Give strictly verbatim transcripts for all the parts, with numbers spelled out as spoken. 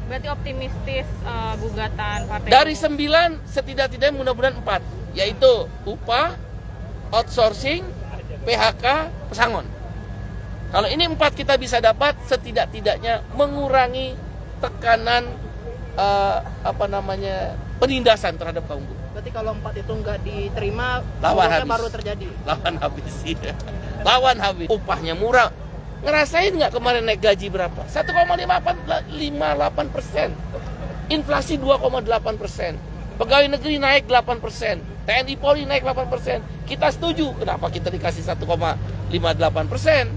Berarti optimistis uh, gugatan partai. Dari sembilan setidak-tidaknya mudah-mudahan empat, yaitu upah, outsourcing, P H K, pesangon. Kalau ini empat kita bisa dapat, setidak-tidaknya mengurangi tekanan uh, apa namanya penindasan terhadap kaum buruh. Berarti kalau empat itu nggak diterima, lawan habis. baru terjadi. Lawan habis, ya. Lawan habis. Upahnya murah. Ngerasain nggak kemarin naik gaji berapa? satu koma lima delapan persen. Inflasi dua koma delapan persen. Pegawai negeri naik delapan persen. T N I Polri naik delapan persen. Kita setuju. Kenapa kita dikasih satu koma lima delapan persen?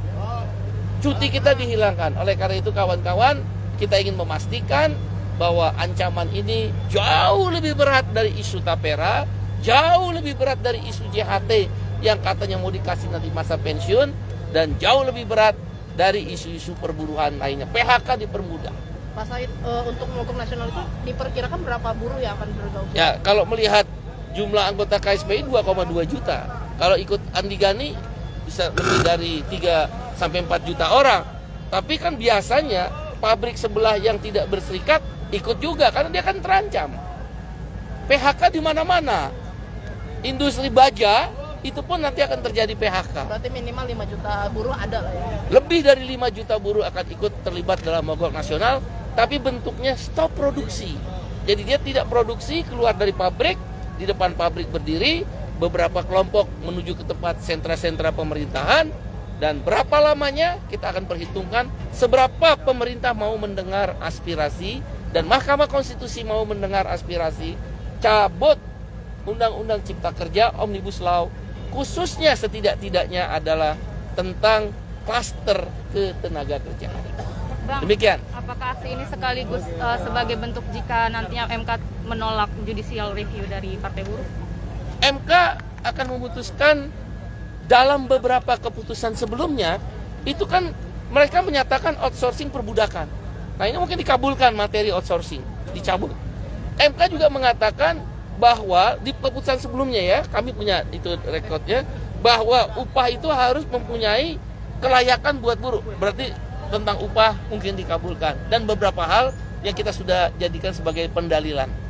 Cuti kita dihilangkan. Oleh karena itu kawan-kawan, kita ingin memastikan bahwa ancaman ini jauh lebih berat dari isu tapera, jauh lebih berat dari isu J H T yang katanya mau dikasih nanti masa pensiun, dan jauh lebih berat dari isu-isu perburuan lainnya. P H K dipermudah. Pak Said, uh, untuk mogok nasional itu diperkirakan berapa buruh yang akan bergabung? Ya, kalau melihat jumlah anggota K S P I dua koma dua juta. Kalau ikut Andi Gani bisa lebih dari tiga sampai empat juta orang. Tapi kan biasanya pabrik sebelah yang tidak berserikat ikut juga karena dia kan terancam. P H K di mana-mana. Industri baja itu pun nanti akan terjadi P H K. Berarti minimal lima juta buruh ada lah ya? Lebih dari lima juta buruh akan ikut terlibat dalam mogok nasional, tapi bentuknya stop produksi. Jadi dia tidak produksi, keluar dari pabrik, di depan pabrik berdiri, beberapa kelompok menuju ke tempat sentra-sentra pemerintahan, dan berapa lamanya kita akan perhitungkan seberapa pemerintah mau mendengar aspirasi, dan Mahkamah Konstitusi mau mendengar aspirasi, cabut Undang-Undang Cipta Kerja, Omnibus Law, khususnya setidak-tidaknya adalah tentang klaster ketenaga kerjaan. Bang, demikian. Apakah aksi ini sekaligus uh, sebagai bentuk jika nantinya M K menolak judicial review dari Partai Buruh? M K akan memutuskan dalam beberapa keputusan sebelumnya, itu kan mereka menyatakan outsourcing perbudakan. Nah ini mungkin dikabulkan materi outsourcing, dicabut. M K juga mengatakan bahwa di keputusan sebelumnya ya, kami punya itu rekodnya, bahwa upah itu harus mempunyai kelayakan buat buruh. Berarti tentang upah mungkin dikabulkan. Dan beberapa hal yang kita sudah jadikan sebagai pendalilan.